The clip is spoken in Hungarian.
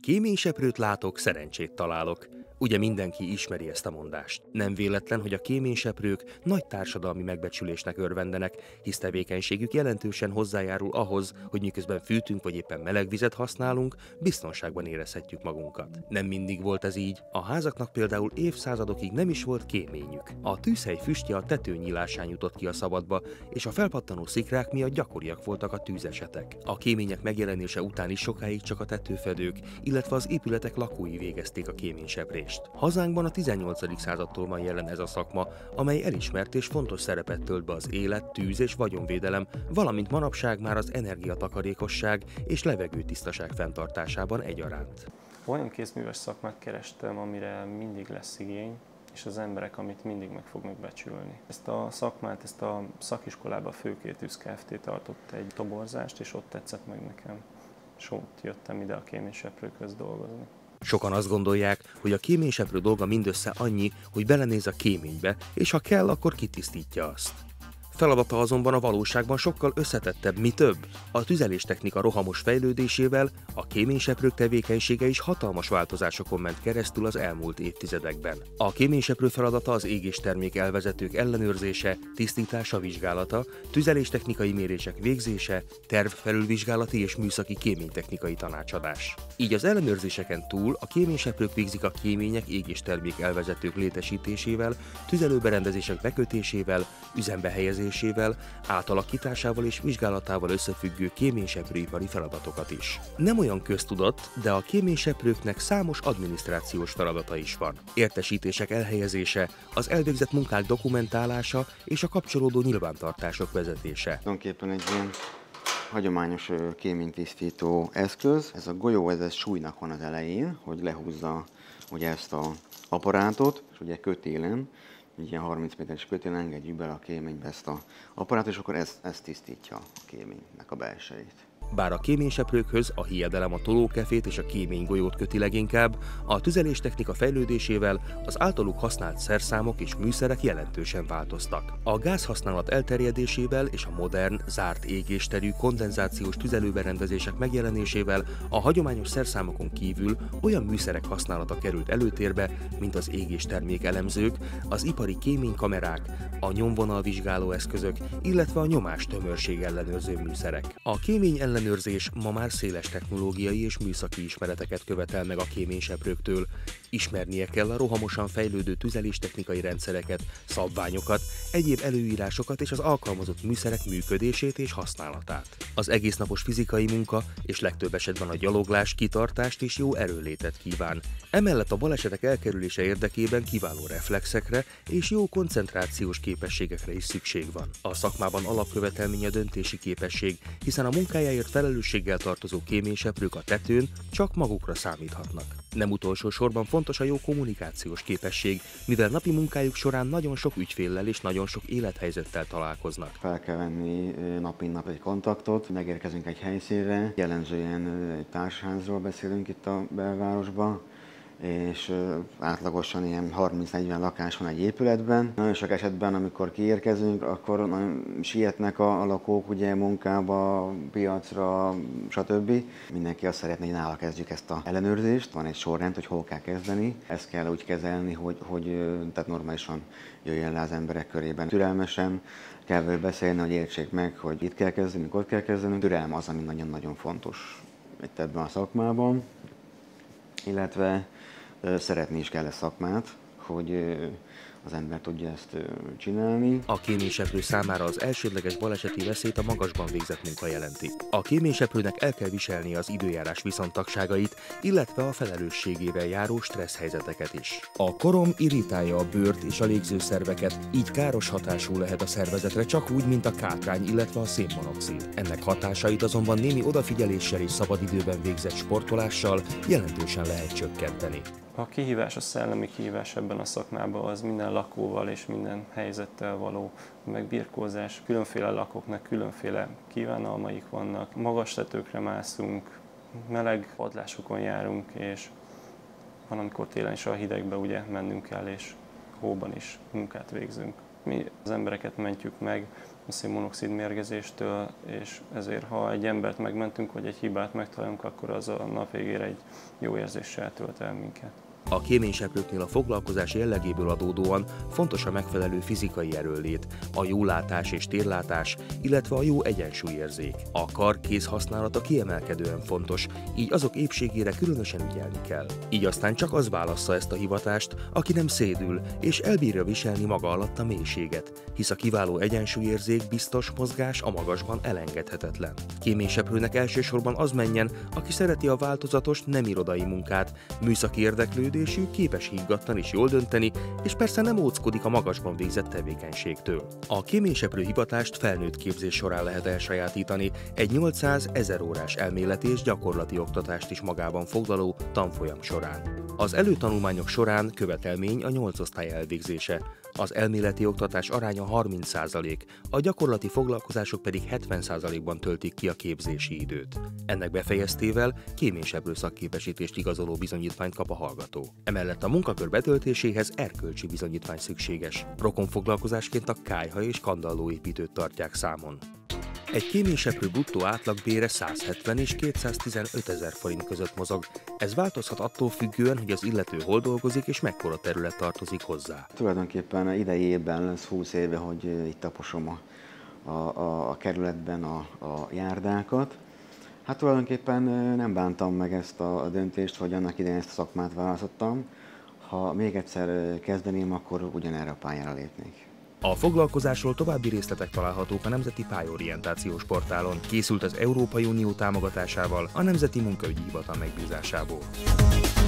Kéményseprőt látok, szerencsét találok. Ugye mindenki ismeri ezt a mondást. Nem véletlen, hogy a kéményseprők nagy társadalmi megbecsülésnek örvendenek, hisz tevékenységük jelentősen hozzájárul ahhoz, hogy miközben fűtünk vagy éppen meleg vizet használunk, biztonságban érezhetjük magunkat. Nem mindig volt ez így, a házaknak például évszázadokig nem is volt kéményük. A tűzhely füstje a tető nyílásán jutott ki a szabadba, és a felpattanó szikrák miatt gyakoriak voltak a tűzesetek. A kémények megjelenése után is sokáig csak a tetőfedők, illetve az épületek lakói végezték a kéményseprést. Hazánkban a 18. századtól van jelen ez a szakma, amely elismert és fontos szerepet tölt be az élet, tűz és vagyonvédelem, valamint manapság már az energiatakarékosság és levegőtisztaság fenntartásában egyaránt. Olyan kézműves szakmát kerestem, amire mindig lesz igény, és az emberek, amit mindig meg fognak becsülni. Ezt a szakmát, ezt a szakiskolába a Főkétűz Kft. Tartott egy toborzást, és ott tetszett meg nekem. És ott jöttem ide a kéményseprőkhöz dolgozni. Sokan azt gondolják, hogy a kéményseprő dolga mindössze annyi, hogy belenéz a kéménybe, és ha kell, akkor kitisztítja azt. Feladata azonban a valóságban sokkal összetettebb, mi több. A tüzeléstechnika rohamos fejlődésével a kéményseprők tevékenysége is hatalmas változásokon ment keresztül az elmúlt évtizedekben. A kéményseprő feladata az égéstermék elvezetők ellenőrzése, tisztítása, vizsgálata, tüzeléstechnikai mérések végzése, tervfelülvizsgálati és műszaki kéménytechnikai tanácsadás. Így az ellenőrzéseken túl a kéményseprők végzik a kémények égéstermék elvezetők létesítésével, tüzelőberendezések bekötésével, üzembe helyezésével, átalakításával és vizsgálatával összefüggő kéményseprőipari feladatokat is. Nem olyan köztudott, de a kéményseprőknek számos adminisztrációs feladata is van. Értesítések elhelyezése, az elvégzett munkák dokumentálása és a kapcsolódó nyilvántartások vezetése. Tulajdonképpen egy ilyen hagyományos kéménytisztító eszköz. Ez a golyó, ez súlynak van az elején, hogy lehúzza ugye ezt az apparátot, és ugye kötélen, egy ilyen 30 méteres kötélen engedjük bele a kéménybe ezt az apparátot, és akkor ez tisztítja a kéménynek a belsejét. Bár a kéményseprőkhöz a hiedelem a tolókefét és a kéménygolyót köti leginkább, a tüzeléstechnika fejlődésével az általuk használt szerszámok és műszerek jelentősen változtak. A gázhasználat elterjedésével és a modern, zárt égésterű kondenzációs tüzelőberendezések megjelenésével a hagyományos szerszámokon kívül olyan műszerek használata került előtérbe, mint az égéstermék elemzők, az ipari kéménykamerák, a nyomvonalvizsgáló eszközök, illetve a nyomástömörség ellenőrző műszerek. A kémény ellenőrzés ma már széles technológiai és műszaki ismereteket követel meg a kéményseprőktől. Ismernie kell a rohamosan fejlődő tüzeléstechnikai rendszereket, szabványokat, egyéb előírásokat és az alkalmazott műszerek működését és használatát. Az egésznapos fizikai munka és legtöbb esetben a gyaloglás kitartást és jó erőnlétet kíván. Emellett a balesetek elkerülése érdekében kiváló reflexekre és jó koncentrációs képességekre is szükség van. A szakmában alapkövetelmény a döntési képesség, hiszen a munkájáért felelősséggel tartozó kéményseprők a tetőn csak magukra számíthatnak. Nem utolsó sorban fontos a jó kommunikációs képesség, mivel napi munkájuk során nagyon sok ügyféllel és nagyon sok élethelyzettel találkoznak. Fel kell venni nap mint nap egy kontaktot, megérkezünk egy helyszínre, jellemzően egy társházról beszélünk itt a belvárosban, és átlagosan ilyen 30-40 lakás van egy épületben. Nagyon sok esetben, amikor kiérkezünk, akkor nagyon sietnek a lakók ugye munkába, piacra, stb. Mindenki azt szeretné, hogy nála kezdjük ezt az ellenőrzést. Van egy sorrend, hogy hol kell kezdeni. Ezt kell úgy kezelni, hogy tehát normálisan jöjjön le az emberek körében. Türelmesen kell vele beszélni, hogy értsék meg, hogy itt kell kezdeni, ott kell kezdeni. Türelem az, ami nagyon-nagyon fontos itt ebben a szakmában. Illetve szeretni is kell a szakmát, hogy az ember tudja ezt csinálni. A kéményseprő számára az elsődleges baleseti veszélyt a magasban végzett munka jelenti. A kéményseprőnek el kell viselnie az időjárás viszontagságait, illetve a felelősségével járó stressz helyzeteket is. A korom irritálja a bőrt és a légzőszerveket, így káros hatású lehet a szervezetre, csak úgy, mint a kátrányny, illetve a szénmonoxid. Ennek hatásait azonban némi odafigyeléssel és szabadidőben végzett sportolással jelentősen lehet csökkenteni. A kihívás, a szellemi kihívás ebben a szakmában az minden lakóval és minden helyzettel való megbirkózás. Különféle lakóknak különféle kívánalmaik vannak. Magas tetőkre mászunk, meleg padlásokon járunk, és van, amikor télen is a hidegbe ugye mennünk kell, és hóban is munkát végzünk. Mi az embereket mentjük meg a szénmonoxid mérgezéstől, és ezért ha egy embert megmentünk, vagy egy hibát megtalálunk, akkor az a nap végére egy jó érzéssel tölt el minket. A kéményseprőknél a foglalkozás jellegéből adódóan fontos a megfelelő fizikai erőnlét, a jó látás és térlátás, illetve a jó egyensúlyérzék. A kar-kéz használata kiemelkedően fontos, így azok épségére különösen ügyelni kell. Így aztán csak az válassza ezt a hivatást, aki nem szédül, és elbírja viselni maga alatt a mélységet, hisz a kiváló egyensúlyérzék, biztos mozgás a magasban elengedhetetlen. Kéményseprőnek elsősorban az menjen, aki szereti a változatos, nem irodai munkát, műszaki érdeklődést, képes higgadtan és jól dönteni, és persze nem óckodik a magasban végzett tevékenységtől. A kéményseprő hivatást felnőtt képzés során lehet elsajátítani, egy 800-1000 órás elméleti és gyakorlati oktatást is magában foglaló tanfolyam során. Az előtanulmányok során követelmény a 8 osztály elvégzése, az elméleti oktatás aránya 30%, a gyakorlati foglalkozások pedig 70%-ban töltik ki a képzési időt. Ennek befejeztével kéményseprő szakképesítést igazoló bizonyítványt kap a hallgató. Emellett a munkakör betöltéséhez erkölcsi bizonyítvány szükséges. Rokonfoglalkozásként a kályha és kandallóépítőt tartják számon. Egy kéményseprő bruttó átlagbére 170 és 215 000 forint között mozog. Ez változhat attól függően, hogy az illető hol dolgozik és mekkora terület tartozik hozzá. Tulajdonképpen idei évben lesz 20 éve, hogy itt taposom a kerületben a járdákat. Hát tulajdonképpen nem bántam meg ezt a döntést, hogy annak idején ezt a szakmát választottam. Ha még egyszer kezdeném, akkor ugyanerre a pályára lépnék. A foglalkozásról további részletek találhatók a Nemzeti Pályaorientációs portálon. Készült az Európai Unió támogatásával, a Nemzeti Munkaügyi Hivatal megbízásából.